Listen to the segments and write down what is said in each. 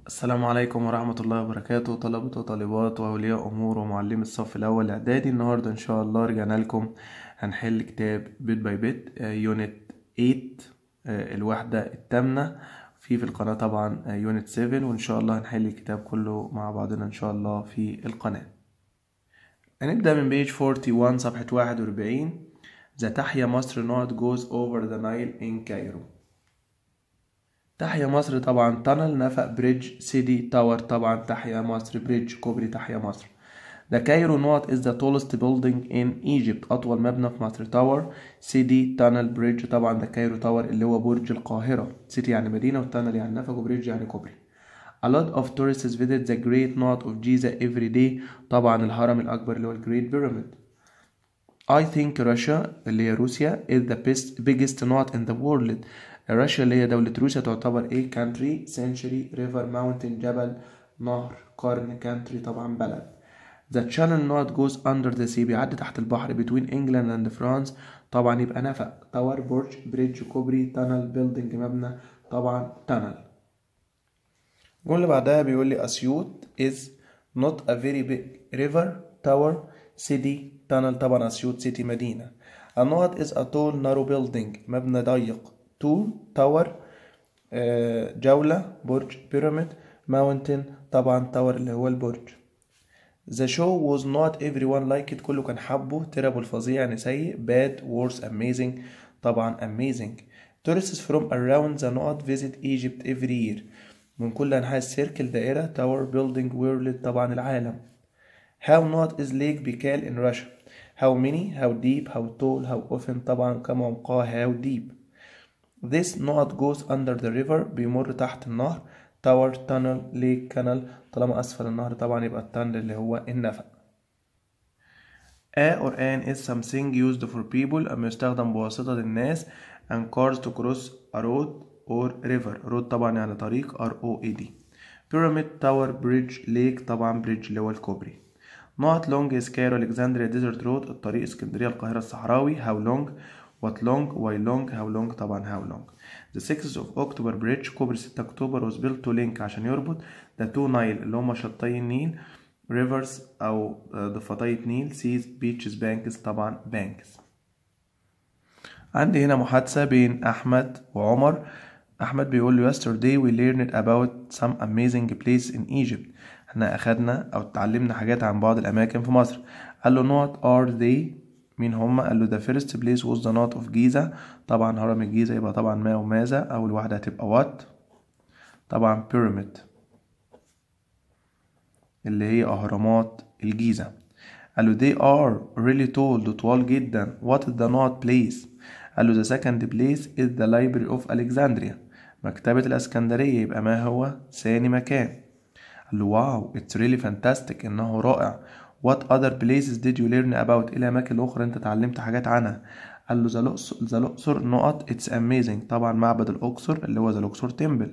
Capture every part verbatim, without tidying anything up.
السلام عليكم ورحمة الله وبركاته، طلبة وطالبات وأولياء أمور ومعلمي الصف الأول إعدادي. النهاردة إن شاء الله رجعنا لكم هنحل كتاب بيت باي بيت يونت تمانية، آه، الوحدة التامنة. في في القناة طبعا يونت سبعة، وإن شاء الله هنحل الكتاب كله مع بعضنا إن شاء الله في القناة. هنبدأ من بيج واحد وأربعين صفحة واحد وأربعين. The تحيا مصر not goes over the Nile in Cairo. تحيا مصر طبعا تانل، نفق، بريدج، سيدي، تاور. طبعا تحيا مصر بريدج، كوبري تحيا مصر. The Cairo Knot is the tallest building in Egypt. أطول مبنى في مصر. تاور، سيدي، تانل، بريدج. طبعا ده كايرو تاور اللي هو برج القاهرة. سيتي يعني مدينة، وتانل يعني نفق، وبريدج يعني كوبري. A lot of tourists visit the Great Knot of Giza every day. طبعا الهرم الأكبر اللي هو الجريت بيراميد. I think Russia اللي هي روسيا is the best biggest knot in the world. روسيا اللي هي دولة روسيا تعتبر ايه؟ country، century، river، mountain جبل، نهر، قرن، country طبعا بلد. The channel knot goes under the sea بيعدي تحت البحر between England and France. طبعا يبقى نفق، تاور، برج، بريدج، كوبري، تانل، بيلدينج مبنى. طبعا تانل. الجملة اللي بعدها بيقول لي أسيوط is not a very big river, tower, city, tunnel. طبعا أسيوط سيتي مدينة. النقط is a tall narrow building مبنى ضيق. tool tower، آه، جولة، برج، pyramid، mountain. طبعا tower اللي هو البرج. The show was not everyone liked. كله كان حبه. terrible فظيع يعني سيء. bad worse amazing. طبعا amazing. Tourists from around the north visit Egypt every year. من كل أنحاء السيركل دائرة. tower building world طبعا العالم. How not is lake بيكال in Russia. How many, how deep, how tall, how often. طبعا كم عمقها. how deep. This not goes under the river بيمر تحت النهر. tower, tunnel, lake, canal. طالما أسفل النهر طبعا يبقى التانل اللي هو النفق. A or an is something used for people أما يستخدم بواسطة الناس and cars to cross a road or river. road طبعا يعني طريق. R O A D. pyramid, tower, bridge, lake. طبعا bridge اللي هو الكوبري. not long is Cairo Alexandria desert road الطريق اسكندرية القاهرة الصحراوي. how long, what long, why long, how long. طبعا how long. the sixth of October bridge كوبري ستة أكتوبر was built to link عشان يربط the two Nile اللي هما شطي النيل rivers أو ضفتي نيل seas beaches banks. طبعا banks. عندي هنا محادثة بين أحمد وعمر. أحمد بيقول له yesterday we learned about some amazing places in Egypt. احنا أخدنا أو اتعلمنا حاجات عن بعض الأماكن في مصر. قال له not are they مين هما؟ قال له the first place was the knot of Giza. طبعا هرم الجيزة يبقى طبعا ما وماذا. أول واحدة هتبقى what. طبعا pyramid اللي هي أهرامات الجيزة. قال له they are really tall طوال جدا. what is the knot place؟ قال له the second place is the library of Alexandria مكتبة الإسكندرية. يبقى ما هو ثاني مكان. قال له واو it's really fantastic إنه رائع. what other places did you learn about؟ إيه الأماكن الأخرى أنت اتعلمت حاجات عنها؟ قال له the الأقصر the الأقصر نقط it's amazing. طبعا معبد الأقصر اللي هو the الأقصر temple.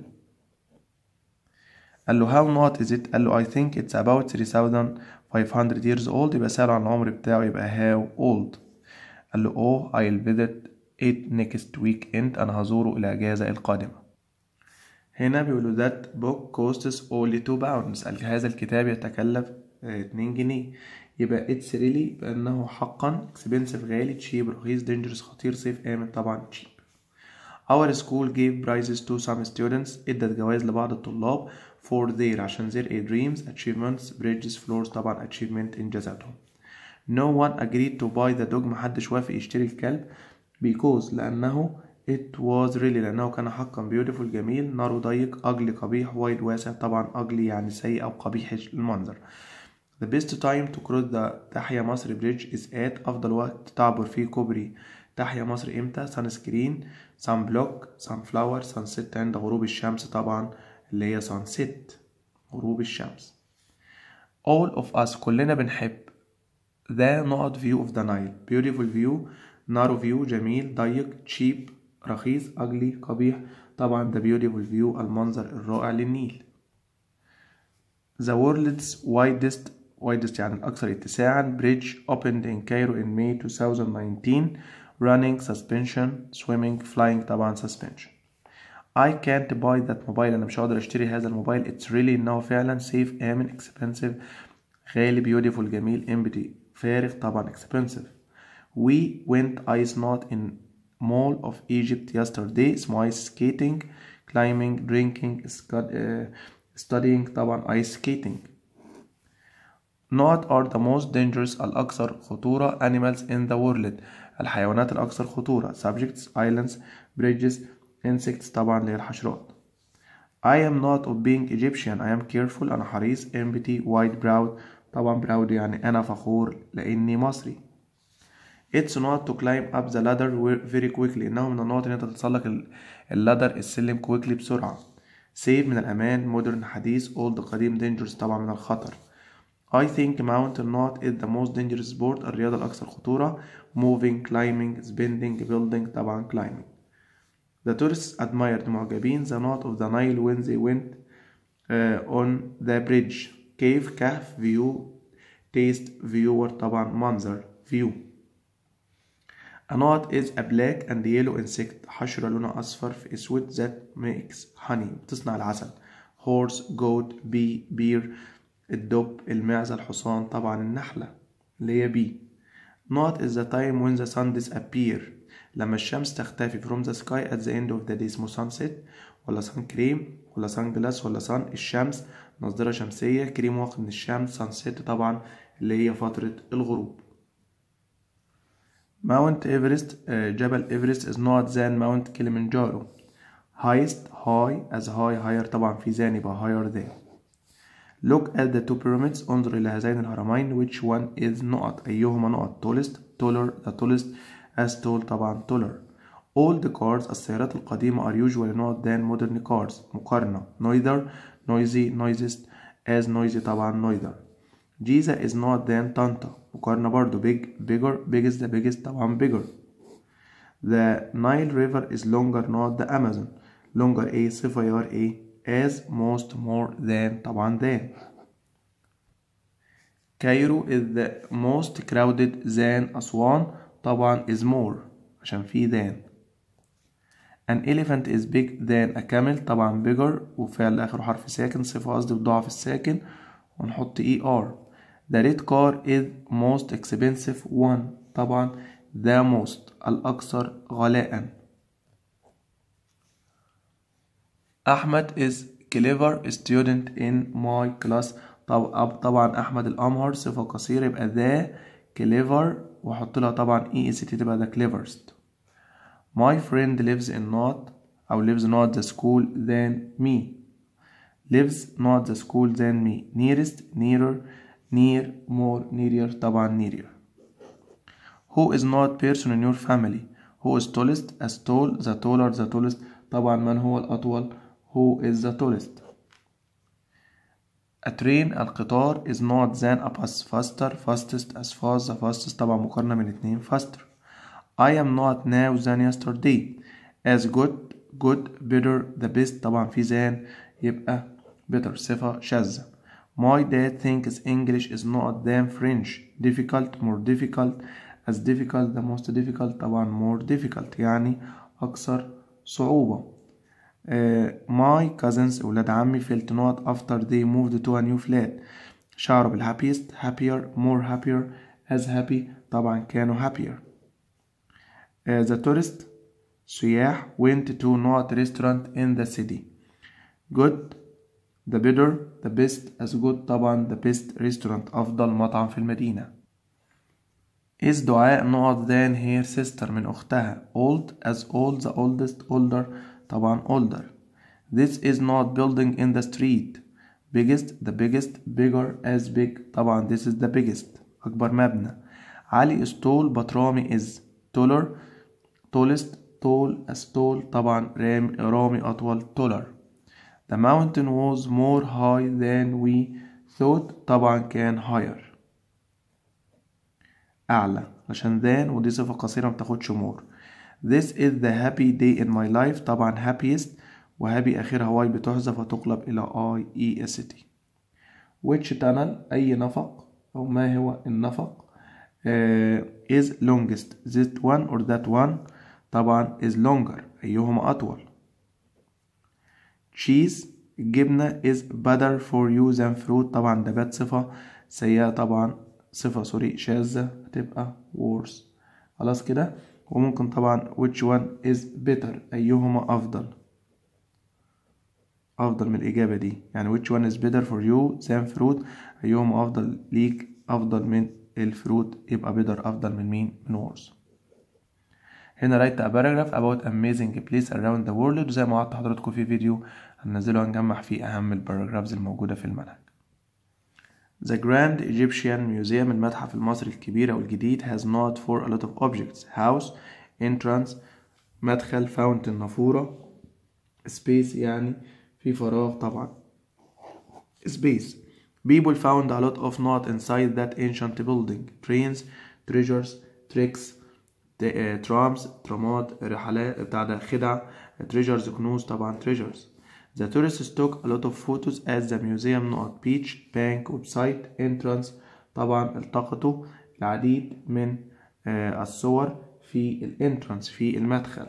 قال له how not is it؟ قال له I think it's about three thousand five hundred years old. يبقى سأله عن العمر بتاعه يبقى how old. قال له oh I'll visit it next weekend. أنا هزوره الأجازة القادمة. هنا بيقولوا that book costs only two pounds. قال هذا الكتاب يتكلف اتنين جنيه. يبقى it's really بأنه حقا expensive غالي. cheap رخيص. dangerous خطير. safe آمن. طبعا cheap. Our school gave prizes to some students. ادت جوائز لبعض الطلاب for their عشان their dreams, achievements, bridges, floors. طبعا achievement إنجازاتهم. No one agreed to buy the dog. محدش وافق يشتري الكلب because لأنه it was really لأنه كان حقا beautiful جميل. narrow ضيق. ugly قبيح. wide واسع. طبعا ugly يعني سيء أو قبيح المنظر. The best time to cross the تحيا مصر bridge is at أفضل وقت تعبر فيه كوبري تحيا مصر إمتى؟ sunscreen, sunblock, sunflower, sunset عند غروب الشمس. طبعا اللي هي sunset غروب الشمس. all of us كلنا بنحب the not view of the Nile. beautiful view, narrow view جميل. ضيق cheap رخيص. ugly قبيح. طبعا the beautiful view المنظر الرائع للنيل. the world's widest widest يعني الأكثر اتساعا bridge opened in Cairo in May twenty nineteen. running, suspension, swimming, flying. طبعا suspension. I can't buy that mobile. أنا مش هقدر أشتري هذا الموبايل. It's really إنه فعلا safe آمن expensive غالي beautiful جميل empty فارغ طبعا expensive. We went ice not in mall of Egypt yesterday. اسمه ice skating climbing drinking studying طبعا ice skating. Not are the most dangerous الأكثر خطورة animals in the world الحيوانات الأكثر خطورة subjects islands bridges insects طبعا اللي هي الحشرات. I am not of being Egyptian. I am careful. أنا حريص. empty white proud طبعا proud يعني أنا فخور لأني مصري. It's not to climb up the ladder very quickly. إنه من النقط إن أنت تتسلق اللادر السلم quickly بسرعة. safe من الأمان modern حديث old قديم dangerous طبعا من الخطر. I think mountain not is the most dangerous sport الرياضة الأكثر خطورة moving climbing spending building طبعا climbing. The tourists admired معجبين the knot of the Nile when they went uh, on the bridge. cave كهف view taste viewer طبعا منظر view. A knot is a black and yellow insect حشرة لونها أصفر في أسود that makes honey بتصنع العسل. horse goat bee bear الدب المعزة الحصان طبعا النحلة اللي هي bee. Not is the time when the sun disappear لما الشمس تختفي from the sky at the end of the day. اسمه sunset ولا sun cream ولا sun glass ولا sun الشمس نظارة شمسية كريم واقي من الشمس sunset طبعا اللي هي فترة الغروب. Mount Everest جبل إيفرست is not than Mount Kilimanjaro. highest high as high higher طبعا في ذان يبقى higher than. Look at the two pyramids انظر إلى هذين الهرمين which one is نقط أيهما نقط tallest taller the tallest as tall طبعا taller. All the cars السيارات القديمة are usually not than modern cars مقارنة neither noisy noisiest as noisy طبعا neither. Giza is not than طنطا مقارنة برضو big bigger biggest the biggest طبعا bigger. The Nile river is longer not the Amazon longer a صفة يار a as most more than طبعا than. Cairo is the most crowded than أسوان طبعا is more عشان في than. An elephant is big than a camel طبعا bigger وفعل آخر حرف ساكن صفة قصدي بضعف الساكن ونحط er. The red car is most expensive one طبعا the most الأكثر غلاء. أحمد is clever student in my class طبعا أحمد الأمهر صفة قصيرة يبقى the clever وأحط لها طبعا e s t تبقى the cleverest. My friend lives in not أو lives not the school than me lives not the school than me. nearest nearer near more nearer طبعا nearer. Who is not person in your family who is tallest as tall the taller the tallest طبعا من هو الأطول who is the tallest. A train القطار is not than a bus faster fastest as fast the fastest طبعا مقارنة من اتنين faster. I am not now than yesterday as good good better the best طبعا في than يبقى better صفة شاذة. My dad thinks English is not than French difficult more difficult as difficult the most difficult طبعا more difficult يعني أكثر صعوبة. Uh, my cousins ولاد عمي felt not after they moved to a new flat شعروا بالhappiest happier more happier as happy طبعا كانوا happier. uh, the tourist سياح went to not restaurant in the city good the better the best as good طبعا the best restaurant أفضل مطعم في المدينة. is دعاء not than her sister من أختها old as old the oldest older طبعا older. This is not building in the street biggest the biggest bigger as big طبعا this is the biggest أكبر مبنى. علي is tall but رامي is taller tallest tall as tall طبعا رامي, رامي أطول taller. The mountain was more high than we thought طبعا كان higher أعلى عشان than ودي صفة قصيرة متاخدش more. This is the happy day in my life طبعا happiest وهابي آخرها واي بتحذف وتقلب إلى I E S T. which tunnel أي نفق أو ما هو النفق uh, is longest this one or that one طبعا is longer أيهما أطول. cheese الجبنة is better for you than fruit. طبعا ده بات صفة سيئة، طبعا صفة سوري شاذة هتبقى worse. خلاص كده. وممكن طبعا which one is better أيهما أفضل أفضل من الإجابة دي، يعني which one is better for you than fruit أيهما أفضل ليك أفضل من الفروت، يبقى better أفضل من مين؟ من worse. هنا write a paragraph about amazing place around the world، وزي ما وعدت حضراتكم في فيديو هننزله هنجمع فيه أهم الباراجرافز الموجودة في المنهج. The Grand Egyptian Museum المتحف المصري الكبير أو الجديد has not for a lot of objects house entrance مدخل fountain نافورة space يعني في فراغ طبعا space people found a lot of not inside that ancient building trains treasures tricks trams ترامات رحلات بتاع ده خدع treasures كنوز طبعا treasures. The tourists took a lot of photos at the museum نقط beach bank website entrance طبعا التقطوا العديد من الصور في الانترانس في المدخل.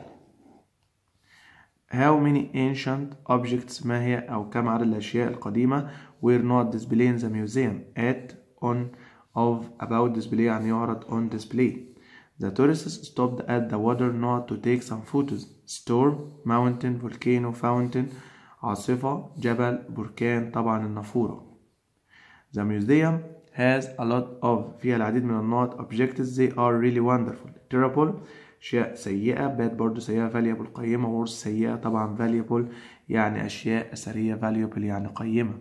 How many ancient objects ما هي أو كم عدد الأشياء القديمة were not displayed in the museum at on of about display يعني يعرض on display. The tourists stopped at the water not to take some photos. Storm, mountain, volcano, fountain عاصفة جبل بركان طبعا النافورة. The museum has a lot of فيها العديد من النقط objects they are really wonderful. Terrible أشياء سيئة bad برضو سيئة valuable قيمة worse سيئة طبعا valuable يعني أشياء أثرية valuable يعني قيمة.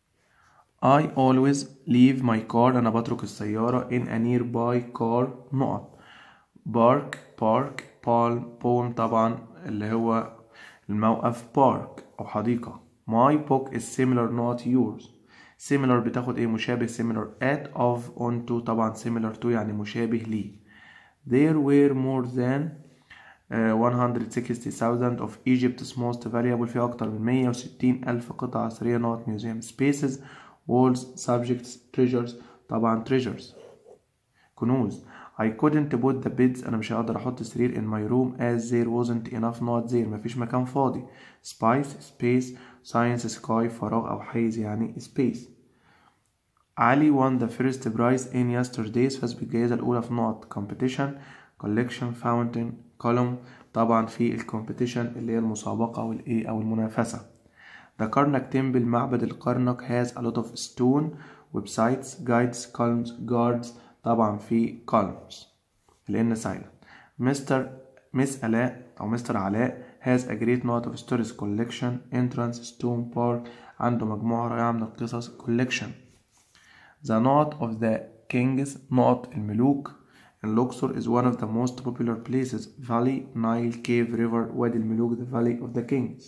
I always leave my car أنا بترك السيارة in a nearby car نقط park park palm pond طبعا اللي هو الموقف park أو حديقة. My book is similar not yours. similar بتاخد ايه مشابه similar at of on to طبعا similar to يعني مشابه ليه. There were more than uh, one hundred sixty thousand of Egypt's most valuable في أكتر من مية وستين ألف قطعة أثرية not museum spaces walls subjects treasures طبعا treasures كنوز. I couldn't put the beds أنا مش هقدر أحط سرير in my room as there wasn't enough not there مفيش مكان فاضي. Spice space science sky فراغ أو حيز يعني space. علي won the first prize in yesterday's فاز بالجائزة الأولى في نقط competition collection fountain column طبعا في الكومبيتيشن اللي هي المسابقة أو الإيه أو المنافسة. The Karnak temple معبد الكرنك has a lot of stone websites guides columns guards طبعا في columns لأن silent. مستر مس علاء أو مستر علاء has a great lot of stories collection entrance stone park عنده مجموعة رائعة من القصص collection. The knot of the kings نقط الملوك in Luxor is one of the most popular places valley Nile cave river وادي الملوك the valley of the kings.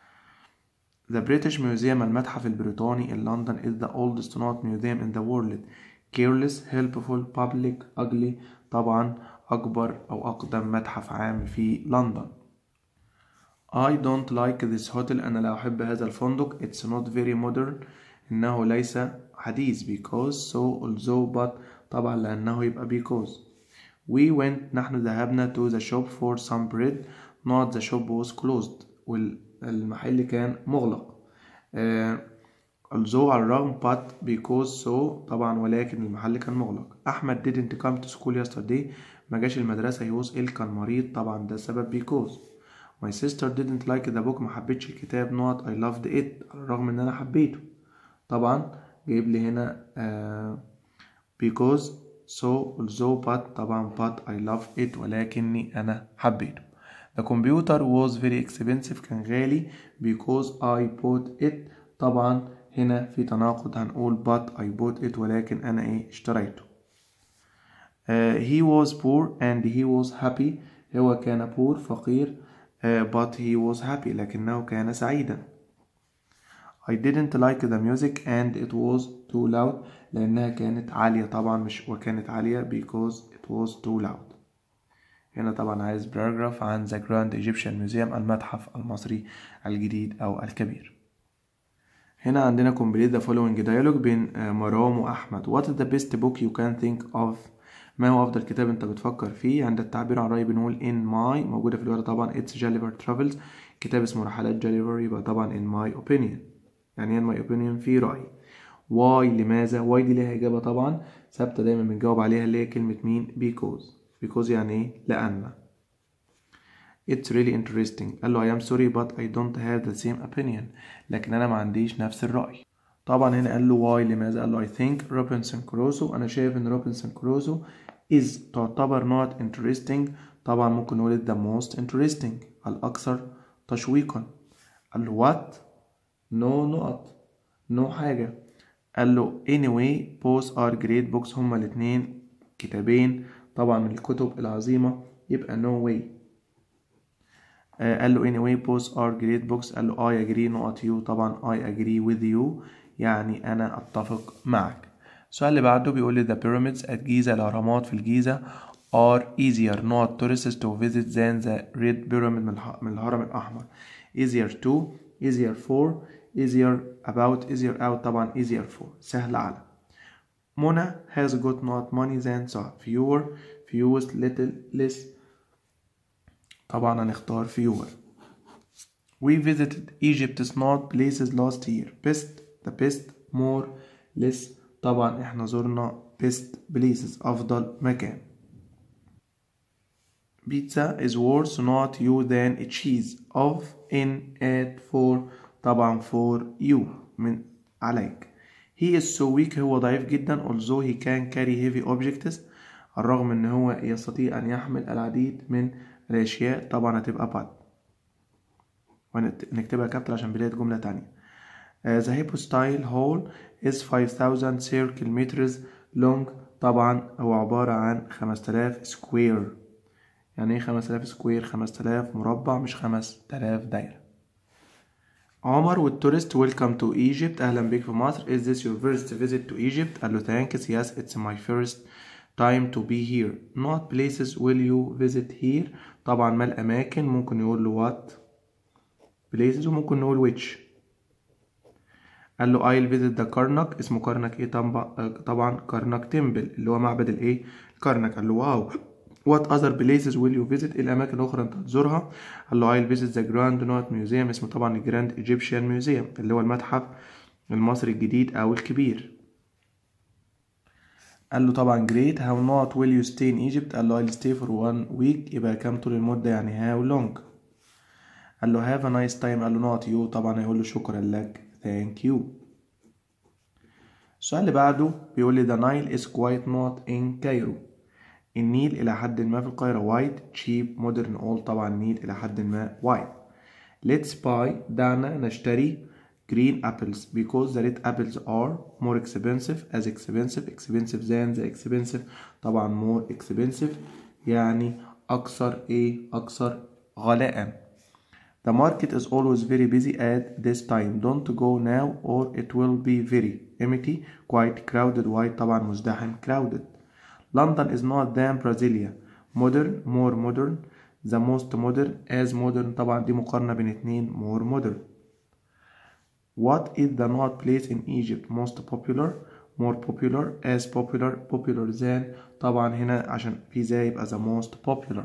The British Museum المتحف البريطاني in London is the oldest not museum in the world. Careless, helpful, public, ugly طبعا أكبر أو أقدم متحف عام في لندن. I don't like this hotel أنا لا أحب هذا الفندق. It's not very modern إنه ليس حديث because so although but طبعا لأنه يبقى because. We went نحن ذهبنا to the shop for some bread not the shop was closed والمحل كان مغلق. uh, although على الرغم but because so طبعا ولكن المحل كان مغلق. أحمد didn't come to school yesterday ما جاش المدرسة he was ill كان مريض طبعا ده سبب because. My sister didn't like the book ما حبيتش الكتاب not I loved it على الرغم ان انا حبيته طبعا جايب لي هنا uh, because so although but طبعا but I love it ولكني انا حبيته. The computer was very expensive كان غالي because I bought it طبعا هنا في تناقض هنقول but I bought it ولكن انا ايه اشتريته. uh, he was poor and he was happy هو كان poor فقير uh, but he was happy لكنه كان سعيدا. I didn't like the music and it was too loud لأنها كانت عالية طبعا مش وكانت عالية because it was too loud. هنا طبعا عايز باراجراف عن the Grand Egyptian Museum المتحف المصري الجديد أو الكبير. هنا عندنا complete the following dialogue بين مرام وأحمد. What is the best book you can think of ما هو أفضل كتاب أنت بتفكر فيه؟ عند التعبير عن رأي بنقول in my موجودة في الورقة طبعا it's Gulliver Travels كتاب اسمه رحلات جاليفر، يبقى طبعا in my opinion. يعني in my opinion في رأيي. why لماذا؟ why دي ليها إجابة طبعا ثابتة دايما بنجاوب عليها اللي هي كلمة مين؟ because. because يعني إيه؟ لأن. It's really interesting. قال له I am sorry but I don't have the same opinion. لكن أنا ما عنديش نفس الرأي. طبعا هنا قال له why لماذا؟ قال له I think Robinson Crusoe. أنا شايف إن Robinson Crusoe is تعتبر not interesting. طبعا ممكن نقول the most interesting الأكثر تشويقا. قال له what؟ no نقط no حاجة. قال له anyway both are great books. هما الاتنين كتابين طبعا من الكتب العظيمة، يبقى no way. آه قال له anyway both are great books. قال له I agree نقط you. طبعا I agree with you يعني أنا أتفق معك. السؤال اللي بعده بيقول لي the pyramids at جيزة. الأهرامات في الجيزة are easier not tourists to visit than the red pyramid من, من الهرم الأحمر. easier to easier for easier about easier out. طبعا easier for سهل على. منى has got not money than سهى. fewer fewest little less. طبعا هنختار fewer. we visited Egypt's not places last year. best the best more less. طبعا احنا زرنا best places أفضل مكان. pizza is worth not you than a cheese of in at for. طبعا for you من عليك. he is so weak هو ضعيف جدا although he can carry heavy objects. الرغم ان هو يستطيع ان يحمل العديد من الاشياء. طبعا هتبقى bad ونكتبها كابتل عشان بداية جملة تانية. uh, the hypostyle hall is five thousand circle meters long. طبعا هو عبارة عن خمسة آلاف سكوير. يعني ايه خمسة آلاف سكوير؟ خمسة آلاف مربع مش خمسة آلاف دايرة. عمر والتورست welcome to Egypt. أهلا بك في مصر. is this your first visit to Egypt؟ قال له thanks yes it's my first time to be here. not places will you visit here. طبعا ما الأماكن؟ ممكن يقول له what places وممكن نقول which. قال له I'll visit the كرنك. اسمه كرنك ايه؟ طبعا كرنك تمبل اللي هو معبد الايه؟ الكرنك. قال له واو. what other places will you visit؟ ايه الاماكن الاخرى انت هتزورها؟ قال له I'll visit the Grand Not Museum. اسمه طبعا الجراند Egyptian Museum اللي هو المتحف المصري الجديد او الكبير. قال له طبعا great. how not will you stay in Egypt؟ قال له I'll stay for one week. يبقى كام طول المدة؟ يعني how long. قال له have a nice time. قال له not you. طبعا هيقول له شكرا لك thank you. السؤال اللي بعده بيقول لي the Nile is quite not in Cairo. النيل إلى حد ما في القاهرة white cheap modern old. طبعا النيل إلى حد ما white. let's buy دعنا نشتري green apples because the red apples are more expensive as expensive expensive than the expensive. طبعا more expensive يعني أكثر إيه؟ أكثر غلاء. The market is always very busy at this time. Don't go now or it will be very empty. Quite crowded. White طبعا مزدحم crowded. London is not than Brasilia. Modern more modern. The most modern as modern. طبعا دي مقارنة بين اتنين more modern. What is the not place in Egypt most popular? More popular as popular popular than. طبعا هنا عشان في زي يبقى the most popular.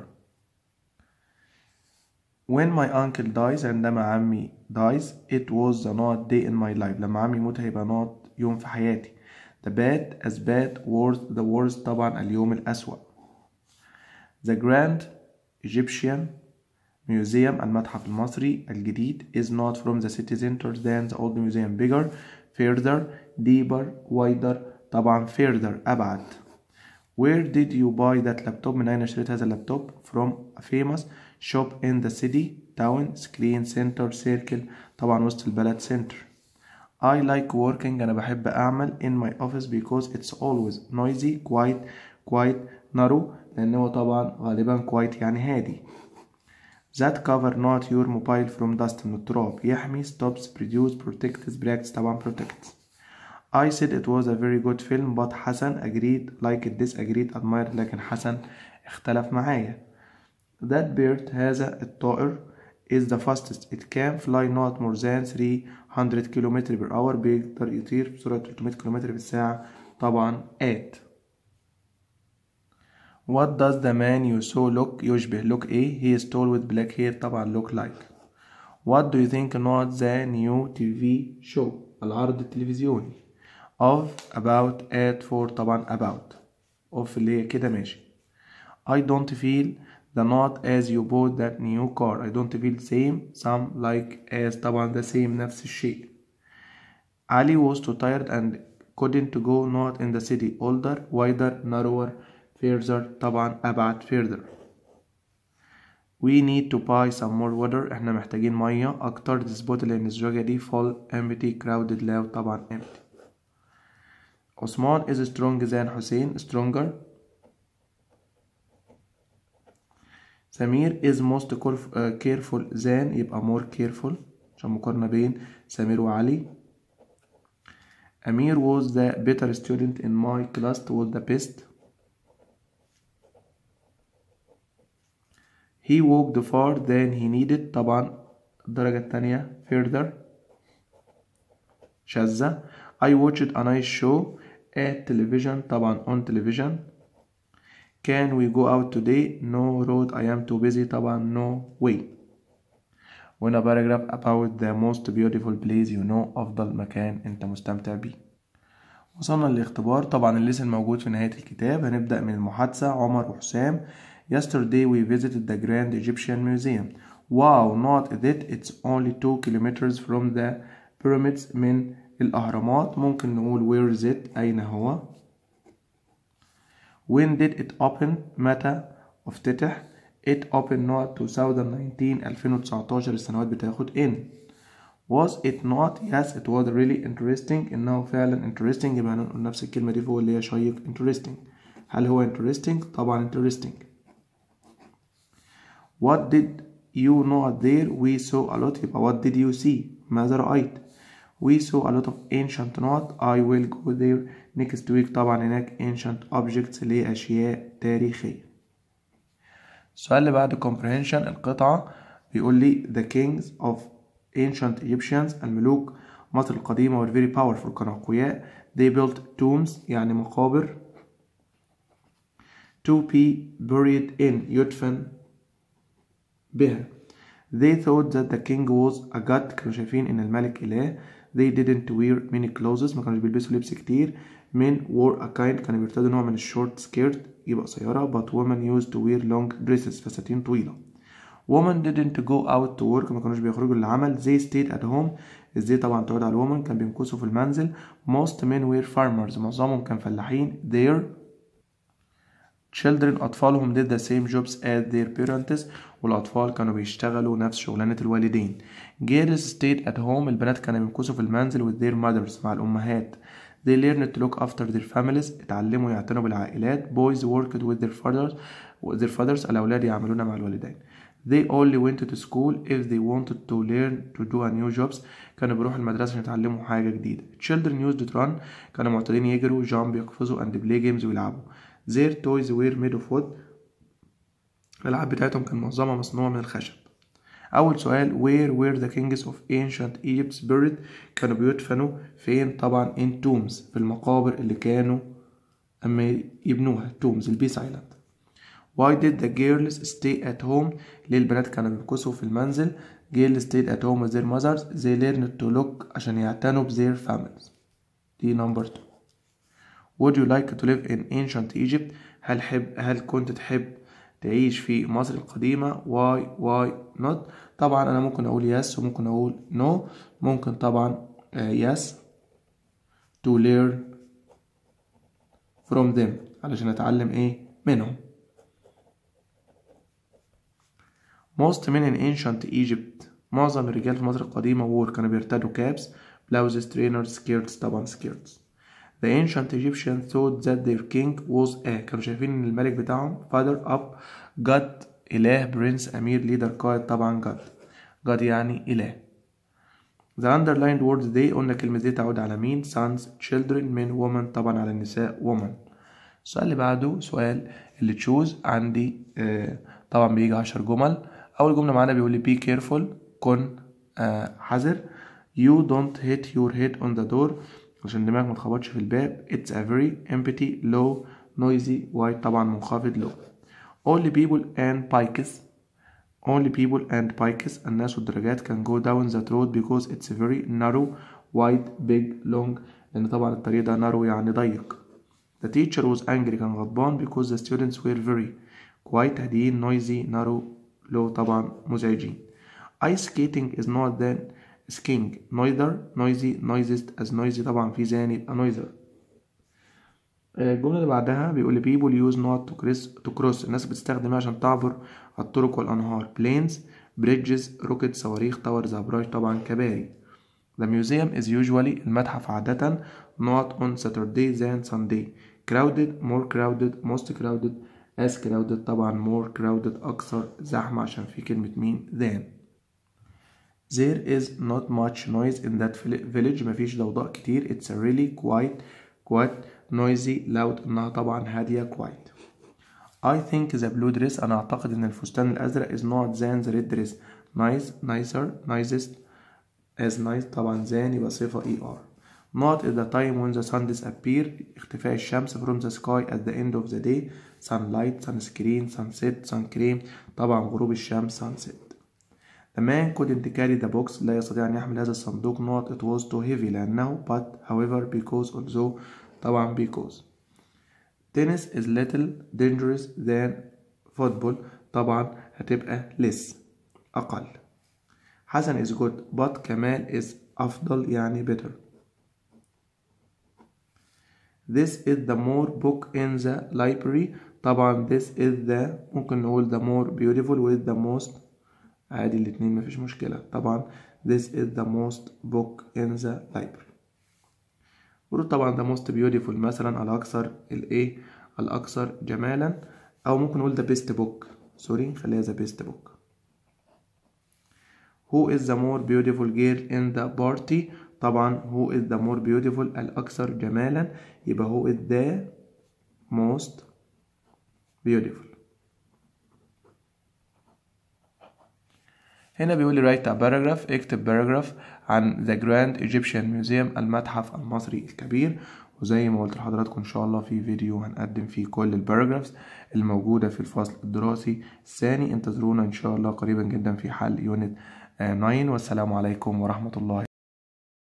When my uncle dies عندما عمي dies it was the not day in my life. لما عمي يموت هيبقى not يوم في حياتي. the bad as bad worst the worst. طبعا اليوم الأسوأ. the grand Egyptian museum المتحف المصري الجديد is not from the city center than the old museum. bigger further deeper wider. طبعا further أبعد. where did you buy that laptop؟ من أين اشتريت هذا اللابتوب؟ from a famous shop in the city town screen center circle. طبعا وسط البلد center. I like working أنا بحب أعمل in my office because it's always noisy quiet quiet narrow لأنه طبعا غالبا quiet يعني هادي. that cover not your mobile from dust من التراب. يحمي stops produce protects practice. طبعا protects. I said it was a very good film but حسن agreed like it disagreed admired. لكن حسن اختلف معايا. that bird هذا الطائر is the fastest it can fly not more than three hundred kilometers per hour. بيقدر يطير بسرعة ثلاثمية كيلومتر في الساعة. طبعا at. what does the man you saw look؟ يشبه look ايه؟ he is tall with black hair. طبعا look like. What do you think not the new تي في show العرض التلفزيوني of about at for طبعا about of اللي هي كده ماشي. I don't feel the not as you bought that new car. I don't feel same some like as طبعا the same نفس الشيء. Ali was too tired and couldn't go not in the city. Older, wider, narrower, further طبعا أبعد further. We need to buy some more water. احنا محتاجين مية أكتر. This bottle لأن الزجاجة دي full, empty, crowded, loud طبعا empty. عثمان is strong than حسين stronger. سمير is most careful than يبقى more careful عشان مقارنة بين سمير وعلي. أمير was the better student in my class was the best. He walked far than he needed طبعا الدرجة التانية further شاذة. I watched a nice show at television طبعا on television. Can we go out today? No road I am too busy طبعا no way. وهنا paragraph about the most beautiful place you know أفضل مكان أنت مستمتع بيه. وصلنا للاختبار. طبعا الليسن موجود في نهاية الكتاب. هنبدأ من المحادثة. عمر وحسام Yesterday we visited the Grand Egyptian Museum. Wow, not that it's only two kilometers from the pyramids من الأهرامات. ممكن نقول where is it أين هو. When did it open متى افتتح. It opened not twenty nineteen ألفين وتسعتاشر السنوات بتاخد in. Was it not? Yes it was really interesting. إنه فعلا interesting يبقى هنقول نفس الكلمة دي فوق اللي هي شيق interesting. هل هو interesting؟ طبعا interesting. What did you know there? We saw a lot. يبقى what did you see؟ ماذا رأيت؟ We saw a lot of ancient not. I will go there next week. طبعا هناك ancient objects اللي هي أشياء تاريخية. السؤال اللي بعد comprehension القطعة بيقول لي the kings of ancient Egyptians الملوك مصر القديمة were very powerful كانوا أقوياء. They built tombs يعني مقابر to be buried in يدفن بها. They thought that the king was a god كانوا شايفين إن الملك إله. They didn't wear many clothes ما كانوش بيلبسوا لبس كتير. Men wore a kind كانوا بيرتدوا نوع من الشورت skirt يبقى قصيرة. But women used to wear long dresses فساتين طويلة. Women didn't go out to work ما كانوش بيخرجوا للعمل. They stayed at home. ازاي طبعا تعود على الwomen كان بيمكثوا في المنزل. Most men were farmers معظمهم كان فلاحين. Their children أطفالهم did the same jobs as their parents والأطفال كانوا بيشتغلوا نفس شغلانة الوالدين. Girls stayed at home البنات كانوا بيمكثوا في المنزل with their mothers مع الأمهات. They learned to look after their families اتعلموا يعتنوا بالعائلات. Boys worked with their fathers with their fathers الأولاد يعملون مع الوالدين. They only went to school if they wanted to learn to do a new jobs كانوا بيروحوا المدرسة عشان يتعلموا حاجة جديدة. Children used to run كانوا معتادين يجروا jump يقفزوا and play games ويلعبوا. Their toys were made of wood الألعاب بتاعتهم كان معظمها مصنوعة من الخشب. أول سؤال where were the kings of ancient Egypt buried كانوا بيدفنوا فين؟ طبعا in tombs في المقابر اللي كانوا أما يبنوها tombs البي silent. Why did the girls stay at home ليه البنات كانوا بيمكثوا في المنزل. girls stayed at home with their mothers. they learned to look عشان يعتنوا ب their families. دي number two. Would you like to live in ancient Egypt هل حب هل كنت تحب تعيش في مصر القديمة. why why not طبعا أنا ممكن أقول yes وممكن أقول no. ممكن طبعا uh, yes to learn from them علشان أتعلم إيه منهم. most men in ancient Egypt معظم الرجال في مصر القديمة wore كانوا بيرتدوا caps blouses trainers skirts طبعا skirts. The ancient Egyptians thought that their king was a كانوا شايفين إن الملك بتاعهم father up god إله prince أمير leader قائد طبعا god god يعني إله. The underlined words they قلنا كلمة دي تعود على مين sons children men women طبعا على النساء woman. السؤال اللي بعده سؤال اللي تشوز عندي آه طبعا بيجي عشر جمل. أول جملة معانا بيقول لي be careful كن آه حذر. you don't hit your head on the door عشان دماغك ما تخبطش في الباب. it's a very empty low noisy white طبعا منخفض low. only people and bikes Only people and bikes الناس والدراجات can go down that road because it's very narrow, wide, big, long. لأن طبعا الطريق ده narrow يعني ضيق. The teacher was angry كان غضبان because the students were very quiet هاديين noisy narrow low طبعا مزعجين. Ice skating is not then skiing neither noisy noisiest as noisy طبعا في زين يبقى noiser. الجملة اللي بعدها بيقول people use not to cross to cross الناس بتستخدمها عشان تعبر الطرق والأنهار planes bridges rockets صواريخ towers أبراج طبعا كباري. The museum is usually المتحف عادة not on Saturday than Sunday crowded more crowded most crowded as crowded طبعا more crowded أكثر زحمة عشان في كلمة مين than. There is not much noise in that village مفيش ضوضاء كتير it's really quiet quiet noisy loud إنها طبعا هادية quiet. I think the blue dress أنا أعتقد إن الفستان الأزرق is not than the red dress nice nicer nicest as nice طبعا than يبقى صفة er. Not at the time when the sun disappear اختفاء الشمس from the sky at the end of the day sunlight sunscreen sunset sun cream طبعا غروب الشمس sunset. The man couldn't carry the box لا يستطيع أن يحمل هذا الصندوق not it was too heavy لأنه but however because although طبعا because. Tennis is little dangerous than football طبعا هتبقى less أقل. حسن is good but كمال is أفضل يعني better. This is the more book in the library طبعا this is the ممكن نقول the more beautiful with the most عادي الاتنين مفيش مشكلة طبعا this is the most book in the library. ورد طبعا the most beautiful مثلا الأكثر الإيه الأكثر جمالا أو ممكن نقول the best book سوري خليها the best book. Who is the more beautiful girl in the party طبعا who is the more beautiful الأكثر جمالا يبقى who is the most beautiful. هنا بيقول لي write a paragraph اكتب paragraph عن the Grand Egyptian Museum المتحف المصري الكبير. وزي ما قلت لحضراتكم ان شاء الله في فيديو هنقدم فيه كل الباراجرافز الموجودة في الفصل الدراسي الثاني. انتظرونا ان شاء الله قريبا جدا في حل يونت تسعة والسلام عليكم ورحمة الله